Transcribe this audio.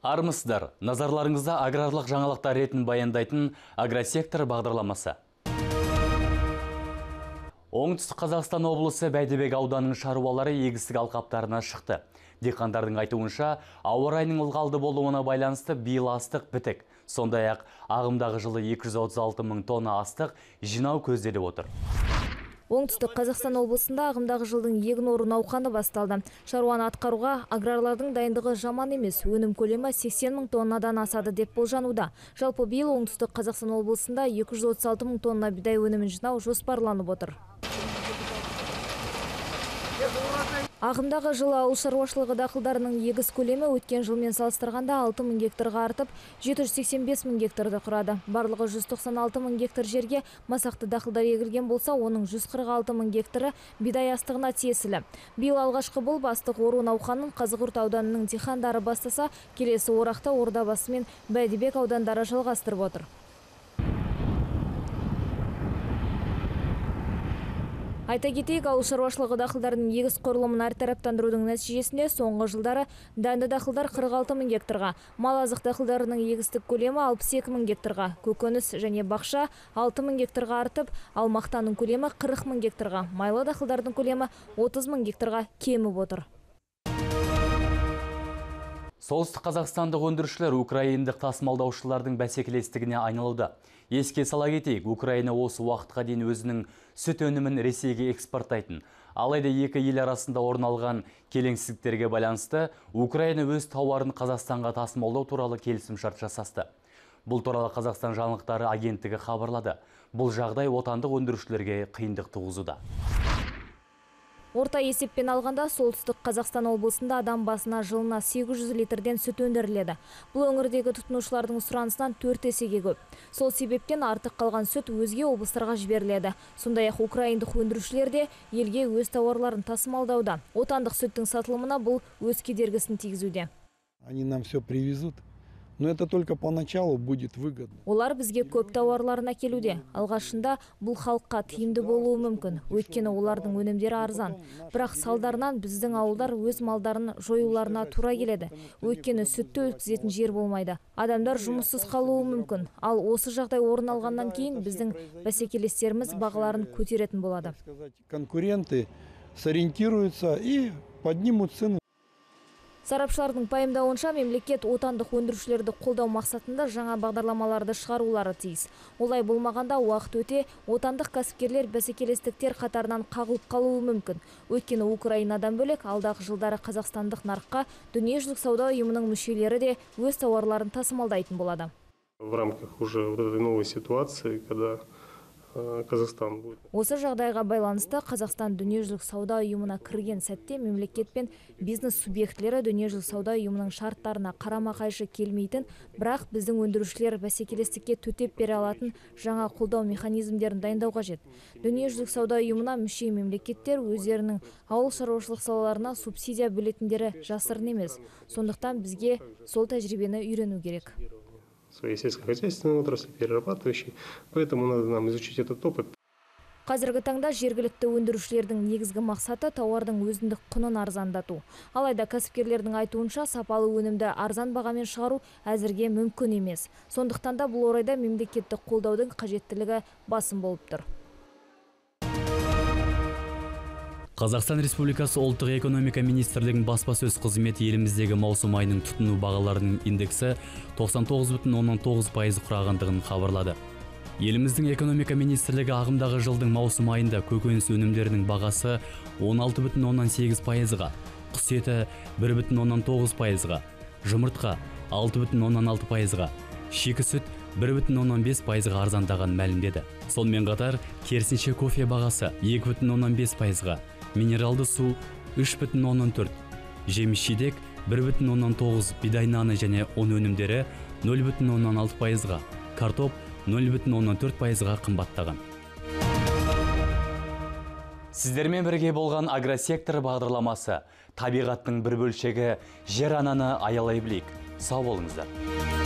Армысыздар, назарларыңызда аграрлық жаңалықтар ретін баяндайтын агросектор бағдарламасы. Оңтүстік Қазақстан облысы Бәйдібек ауданының шаруалары егістік алқаптарына шықты. Диқандардың айтуынша, ауа райының ылғалды болуына байланысты биыл астық бітік. Сондай-ақ ағымдағы жылы 236 мың тонна астық жинау көзделіп отыр. Оңтүстік Қазақстан облысында ағымдағы жылдың егін ору науқаны басталды. Шаруаны атқаруға аграрлардың дайындығы жаман емес. Өнім көлемі 80 мың тоннадан асады деп болжануда. Жалпы биыл Оңтүстік Қазақстан облысында 236 мың тонна бидай өнімін жинау жоспарланып отыр. Ағымдағы жылы ауыл шаруашылығы дақылдарының егіс көлемі өткен жылмен салыстырғанда 6 мың гектарға артып, 785 мың гектарды құрады. Барлығы 196 мың гектар жерге масақты дақылдар егілген болса, оның 146 мың гектары бидай астығына тиесілі. Биыл алғашқы бұл астық ору науқанын Қазығұрт ауданының диқандары бастаса, келесі орақта Ордабасы мен Бәйдібек аудандары жалғастырып отыр. Айта кетейік, ауыл шаруашылығы дақылдарының егіс құрылымын әртараптандырудың нәтижесінде соңғы жылдары дәнді дақылдар 46 мың гектарға, мал азық дақылдарының егістік көлемі 62 мың гектарға, көкөніс және бақша 6 мың гектарға артып, ал мақтаның көлемі 40 мың гектарға, майлы дақылдардың көлемі 30 мың гектарға кеміп отыр. Солтүстік қазақстандық өндірушілер украиндық тасымалдаушылардың бәсекелестігіне айналуда. Еске сала кетейік, Украина осы уақытқа дейін өзінің сүт өнімін Ресейге экспорттайтын. Алайда екі ел арасында орын алған келеңсіздіктерге байланысты Украина өз тауарын Қазақстанға тасымалдау туралы келісімшарт жасасты. Бұл туралы Қазақстан жаңалықтары агенттігі хабарлады. Бұл жағдай отандық өндірушілерге қиындық туғызуда. Орта есеппен алғанда солтүстік Қазақстан облысында адам басына жылына 800 литрден сүт өндіріледі. Бұл өңірдегі тұтынушылардың сұранысынан 4 есеге көп. Сол себептен артық қалған сүт өзге облыстарға жіберіледі. Сондай-ақ украиндық өндірушілер де елге өз тауарларын тасымалдауда. Отандық сүттің сатылымына бұл өз кедергісін тигізуде. Они нам все привезут. Но это только поначалу будет выгодно. Олар бізге көп тауарларын әкелуде. Алғашында бұл халыққа тиімді болуы мүмкін. Өйткені олардың өнімдері арзан. Бірақ салдарынан біздің ауылдар өз малдарын жоюларына тура келеді. Өйткені сүтті өткізетін жер болмайды. Адамдар жұмыссыз қалуы мүмкін. Ал осы жағдай орын алғаннан кейін біздің бәсекелестеріміз бағаларын көтеретін болады. Конкуренты сориентируются и поднимут цену. Сарапшылардың пайымдауынша мемлекет отандық өндірушілерді қолдау мақсатында жаңа бағдарламаларды шығарулары тиіс. Олай болмағанда уақыт өте отандық кәсіпкерлер бәсекелестіктер қатарынан қағылып қалуы мүмкін. Өйткені Украинадан бөлек алдағы жылдары қазақстандық нарыққа дүниежүзілік сауда ұйымының мүшелері де өз тауарларын тасымалдайтын болады. В рамках уже вот этой новой ситуации, когда Қазақстан будет. Осы жағдайға байланысты Қазақстан дүниежүзілік сауда ұйымына кірген сәтте мемлекет пен бизнес субъектілері дүниежүзілік сауда ұйымының шарттарына қарама-қайшы келмейтін, бірақ біздің өндірушілер бәсекелестікке төтеп бере алатын жаңа қолдау механизмдерін дайындау қажет. Дүниежүзілік сауда ұйымына мүше мемлекеттер өздерінің ауыл шаруашылық салаларына субсидия бөлетіндері жасырын емес. Сондықтан бізге сол тәжірибені үйрену керек. Своей сельскохозяйственной отрасли, перерабатывающей. Поэтому надо нам изучить этот опыт. Қазіргі таңда жергілікті өндірушілердің негізгі мақсаты тауардың өзіндік құнын арзандату. Алайда кәсіпкерлердің айтуынша сапалы өнімді арзан бағамен шығару әзірге мүмкін емес. Сондықтан да бұл орайда мемлекеттік қолдаудың қажеттілігі басым болып тұр. Қазақстан Республикасы ұлттық экономика министрлігінің баспасөз қызметі еліміздегі маусым айының тұтыну бағаларының индексі 99,9% құрағандығын хабарлады. Еліміздің экономика министрлігі ағымдағы жылдың маусым айында көкөніс өнімдерінің бағасы 16,8%-ға, құс еті 1,9%-ға, жұмыртқа 6,6%-ға, шикі сүт 1,5%-ға арзандаған мәлімдеді. Сонымен қатар, керісінше кофе бағасы 2,5%-ға, минералды су 3,4, жеміс-жидек 1,9, бидай наны және ұн өнімдері 0,6%-ға, картоп 0,4%-ға қымбаттаған. Сіздермен бірге болған агросектор бағдарламасы табиғаттың бір бөлшегі жер ананы аялай білейік. Сау болыңыздар.